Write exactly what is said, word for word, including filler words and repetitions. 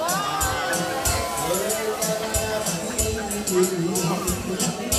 Hãy subscribe cho kênh Ghiền Mì Gõ để không bỏ lỡ những video hấp dẫn.